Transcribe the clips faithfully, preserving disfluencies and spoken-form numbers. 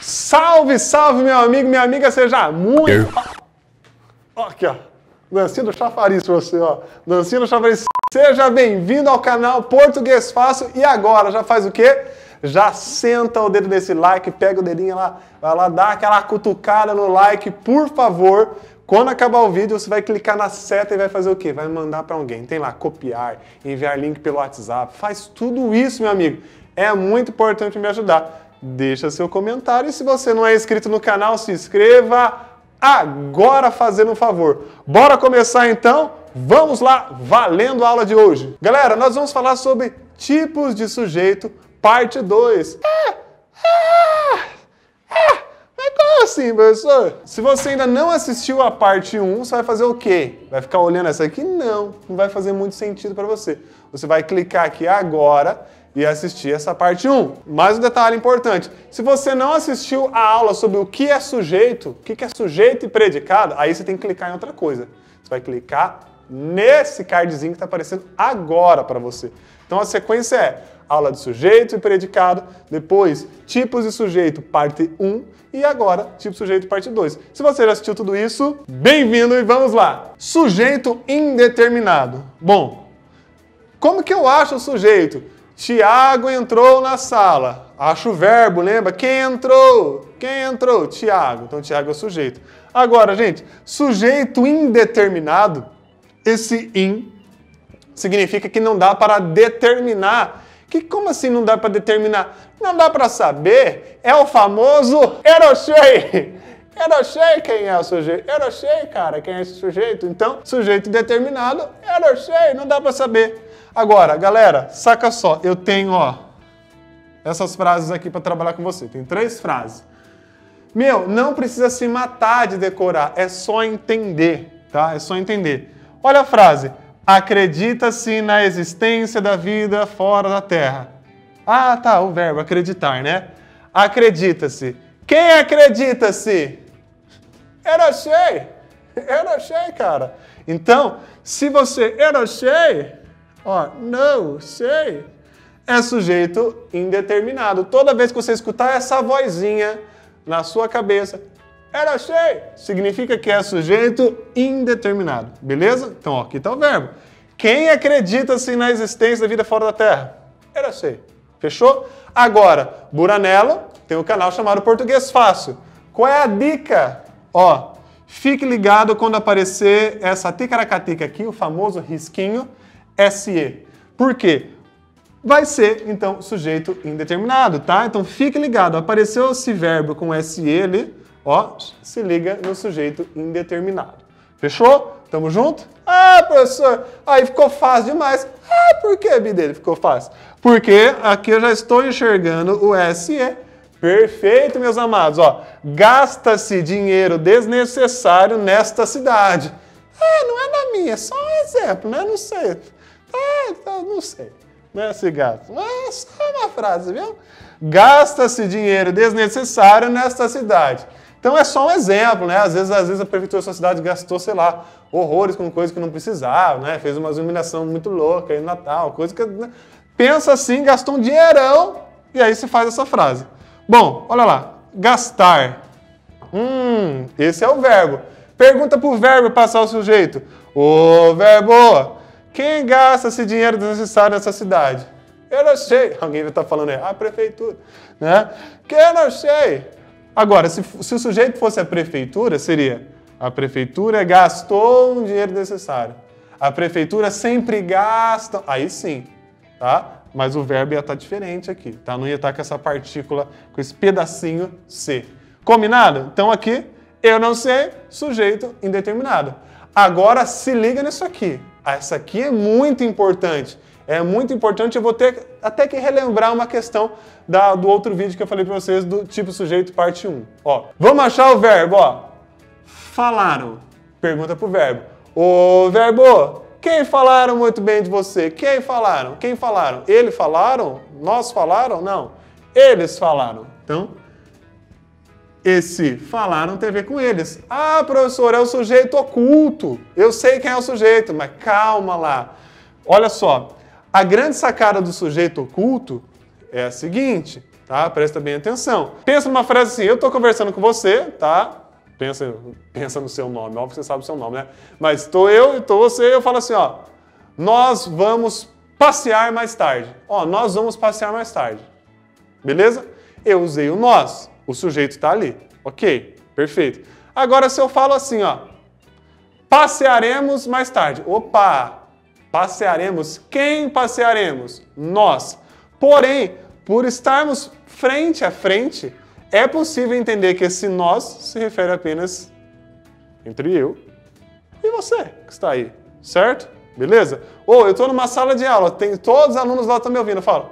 Salve, salve, meu amigo, minha amiga, seja muito... Ó, aqui, ó. Dancinha do chafariz pra você, ó. Dancinha do chafariz. Seja bem-vindo ao canal Português Fácil. E agora, já faz o quê? Já senta o dedo nesse like, pega o dedinho lá, vai lá, dá aquela cutucada no like, por favor. Quando acabar o vídeo, você vai clicar na seta e vai fazer o quê? Vai mandar para alguém. Tem lá, copiar, enviar link pelo WhatsApp. Faz tudo isso, meu amigo. É muito importante me ajudar. Deixa seu comentário e se você não é inscrito no canal, se inscreva agora fazendo um favor. Bora começar então? Vamos lá, valendo a aula de hoje. Galera, nós vamos falar sobre tipos de sujeito, parte dois. É, é, é, mas como assim, professor? Se você ainda não assistiu a parte um, você vai fazer o quê? Vai ficar olhando essa aqui? Não, não vai fazer muito sentido para você. Você vai clicar aqui agora e assistir essa parte um. Mais um detalhe importante, se você não assistiu a aula sobre o que é sujeito, o que é sujeito e predicado, aí você tem que clicar em outra coisa. Você vai clicar nesse cardzinho que está aparecendo agora para você. Então a sequência é aula de sujeito e predicado, depois tipos de sujeito, parte um, e agora tipo de sujeito, parte dois. Se você já assistiu tudo isso, bem-vindo e vamos lá. Sujeito indeterminado. Bom, como que eu acho o sujeito? Tiago entrou na sala. Acho o verbo, lembra? Quem entrou? Quem entrou? Tiago. Então, Tiago é o sujeito. Agora, gente, sujeito indeterminado, esse in significa que não dá para determinar. Que, como assim não dá para determinar? Não dá para saber. É o famoso eu não sei. Eu não sei quem é o sujeito. Eu não sei, cara, quem é esse sujeito. Então, sujeito indeterminado, eu não sei, não dá para saber. Agora, galera, saca só, eu tenho, ó, essas frases aqui para trabalhar com você. Tem três frases. Meu, não precisa se matar de decorar, é só entender, tá? É só entender. Olha a frase. Acredita-se na existência da vida fora da Terra. Ah, tá, o verbo acreditar, né? Acredita-se. Quem acredita-se? Eu não sei. Eu não sei, cara. Então, se você, eu não sei... Ó, não sei, é sujeito indeterminado. Toda vez que você escutar essa vozinha na sua cabeça, eu não sei, significa que é sujeito indeterminado, beleza? Então, ó, aqui está o verbo. Quem acredita-se na existência da vida fora da Terra? Eu não sei. Fechou? Agora, Buranello tem um canal chamado Português Fácil. Qual é a dica? Ó, fique ligado quando aparecer essa ticaracatica aqui, o famoso risquinho, S E. Por quê? Vai ser, então, sujeito indeterminado, tá? Então, fique ligado. Apareceu esse verbo com S E ali, ó, se liga no sujeito indeterminado. Fechou? Tamo junto? Ah, professor, aí ficou fácil demais. Ah, por que, Bidele, ficou fácil? Porque aqui eu já estou enxergando o S E. Perfeito, meus amados. Ó, gasta-se dinheiro desnecessário nesta cidade. Ah, não é da minha, é só um exemplo, né? Não sei. Ah, então, não sei. Não é esse gasto. É só uma frase, viu? Gasta-se dinheiro desnecessário nesta cidade. Então é só um exemplo, né? Às vezes, às vezes a prefeitura da sua cidade gastou, sei lá, horrores com coisa que não precisava, né? Fez uma iluminação muito louca aí no Natal, coisa que... Né? Pensa assim, gastou um dinheirão e aí se faz essa frase. Bom, olha lá. Gastar. Hum, esse é o verbo. Pergunta pro verbo passar o sujeito. Ô, verbo... Quem gasta esse dinheiro desnecessário nessa cidade? Eu não sei. Alguém vai estar falando aí, a prefeitura. Né? Que eu não sei. Agora, se, se o sujeito fosse a prefeitura, seria a prefeitura gastou um dinheiro necessário. A prefeitura sempre gasta... Aí sim, tá? Mas o verbo ia estar diferente aqui, tá? Não ia estar com essa partícula, com esse pedacinho C. Combinado? Então aqui, eu não sei, sujeito indeterminado. Agora se liga nisso aqui. Essa aqui é muito importante. É muito importante, eu vou ter até que relembrar uma questão da, do outro vídeo que eu falei para vocês do tipo sujeito parte um. Ó, vamos achar o verbo, ó. Falaram. Pergunta pro verbo. Ô, verbo, quem falaram muito bem de você? Quem falaram? Quem falaram? Eles falaram? Nós falaram? Não. Eles falaram. Então, esse falaram tem a ver com eles. Ah, professor, é o sujeito oculto. Eu sei quem é o sujeito, mas calma lá. Olha só, a grande sacada do sujeito oculto é a seguinte. tá? Presta bem atenção. Pensa numa frase assim, eu tô conversando com você, tá? Pensa, pensa no seu nome, óbvio que você sabe o seu nome, né? Mas estou eu e estou você, eu falo assim, ó, nós vamos passear mais tarde. Ó, nós vamos passear mais tarde. Beleza? Eu usei o nós, o sujeito está ali. Ok, perfeito. Agora se eu falo assim, ó, passearemos mais tarde. Opa, passearemos. Quem passearemos? Nós. Porém, por estarmos frente a frente, é possível entender que esse nós se refere apenas entre eu e você que está aí, certo? Beleza? Ou eu estou numa sala de aula, tem, todos os alunos lá estão me ouvindo, eu falo,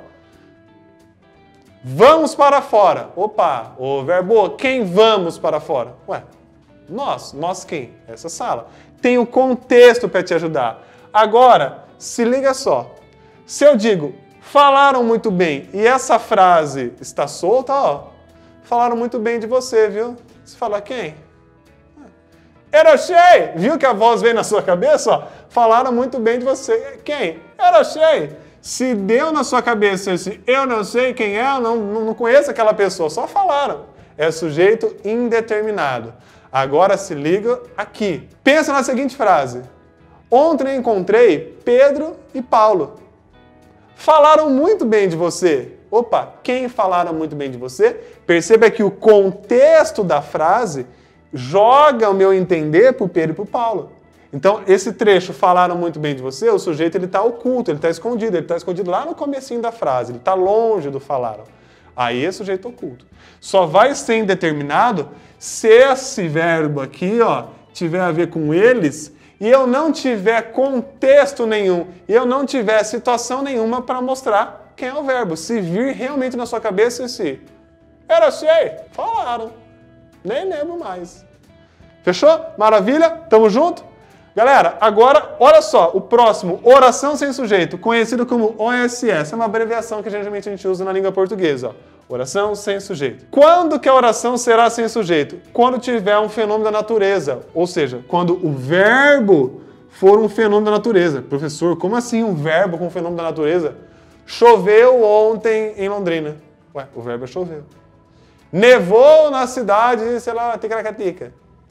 vamos para fora. Opa, o verbo, quem vamos para fora? Ué, nós. Nós quem? Essa sala. Tem o contexto para te ajudar. Agora, se liga só, se eu digo, falaram muito bem, e essa frase está solta, ó, falaram muito bem de você, viu? Você fala quem? Eroshei! Viu que a voz veio na sua cabeça? Ó? Falaram muito bem de você. Quem? Eroshei! Se deu na sua cabeça esse eu não sei quem é, eu não, não conheço aquela pessoa, só falaram. É sujeito indeterminado. Agora se liga aqui. Pensa na seguinte frase. Ontem encontrei Pedro e Paulo. Falaram muito bem de você. Opa, quem falaram muito bem de você? Perceba que o contexto da frase joga o meu entender para o Pedro e para o Paulo. Então, esse trecho, falaram muito bem de você, o sujeito ele está oculto, ele está escondido, ele está escondido lá no comecinho da frase, ele está longe do falaram. Aí é sujeito oculto. Só vai ser indeterminado se esse verbo aqui, ó, tiver a ver com eles e eu não tiver contexto nenhum, e eu não tiver situação nenhuma para mostrar quem é o verbo. Se vir realmente na sua cabeça esse era cheio, falaram. Nem lembro mais. Fechou? Maravilha? Tamo junto? Galera, agora, olha só, o próximo, oração sem sujeito, conhecido como O S S, é uma abreviação que geralmente a gente usa na língua portuguesa, ó. Oração sem sujeito. Quando que a oração será sem sujeito? Quando tiver um fenômeno da natureza, ou seja, quando o verbo for um fenômeno da natureza. Professor, como assim um verbo com um fenômeno da natureza? Choveu ontem em Londrina. Ué, o verbo é choveu. Nevou na cidade, sei lá, Ticaracatica.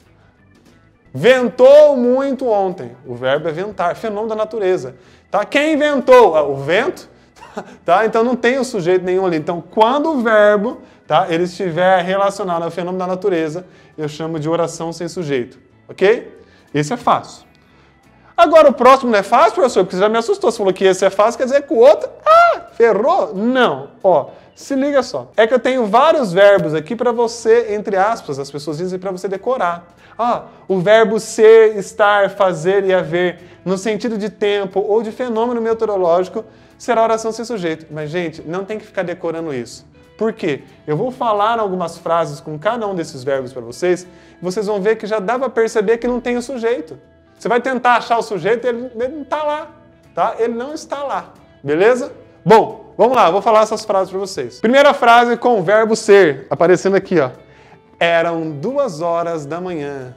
Ventou muito ontem. O verbo é ventar, fenômeno da natureza. Tá? Quem inventou? O vento? Tá? Então não tem o sujeito nenhum ali. Então quando o verbo, tá, ele estiver relacionado ao fenômeno da natureza, eu chamo de oração sem sujeito. Ok? Esse é fácil. Agora o próximo não é fácil, professor, porque você já me assustou. Você falou que esse é fácil, quer dizer que o outro, ah, ferrou? Não. Ó, se liga só. É que eu tenho vários verbos aqui para você, entre aspas, as pessoas dizem para você decorar. Ah, o verbo ser, estar, fazer e haver, no sentido de tempo ou de fenômeno meteorológico, será oração sem sujeito. Mas, gente, não tem que ficar decorando isso. Por quê? Eu vou falar algumas frases com cada um desses verbos para vocês, e vocês vão ver que já dá para perceber que não tem o sujeito. Você vai tentar achar o sujeito e ele, ele não está lá, tá? Ele não está lá, beleza? Bom, vamos lá, vou falar essas frases para vocês. Primeira frase com o verbo ser, aparecendo aqui, ó. Eram duas horas da manhã.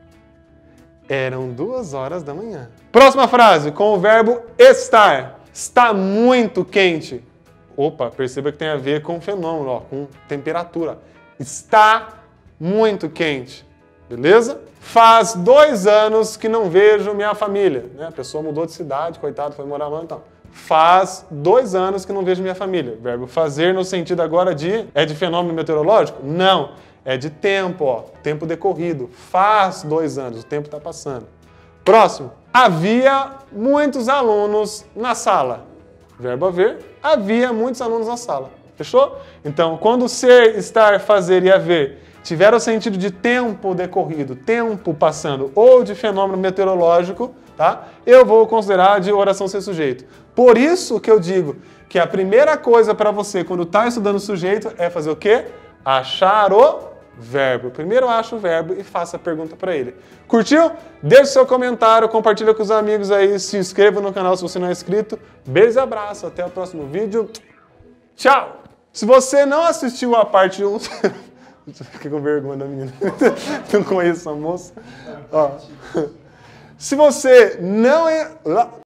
Eram duas horas da manhã. Próxima frase com o verbo estar. Está muito quente. Opa, perceba que tem a ver com fenômeno, ó, com temperatura. Está muito quente. Beleza? Faz dois anos que não vejo minha família. Né? A pessoa mudou de cidade, coitado, foi morar lá, então. Faz dois anos que não vejo minha família. Verbo fazer no sentido agora de... É de fenômeno meteorológico? Não. É de tempo, ó. Tempo decorrido. Faz dois anos, o tempo está passando. Próximo. Havia muitos alunos na sala. Verbo haver. Havia muitos alunos na sala. Fechou? Então, quando ser, estar, fazer e haver tiver o sentido de tempo decorrido, tempo passando, ou de fenômeno meteorológico, tá? Eu vou considerar de oração sem sujeito. Por isso que eu digo que a primeira coisa para você, quando está estudando sujeito, é fazer o quê? Achar o verbo. Primeiro acha o verbo e faça a pergunta para ele. Curtiu? Deixe seu comentário, compartilha com os amigos aí, se inscreva no canal se você não é inscrito. Beijo e abraço, até o próximo vídeo. Tchau! Se você não assistiu a parte um... Fiquei com vergonha da menina. Não conheço essa moça. Ó. Se você não é...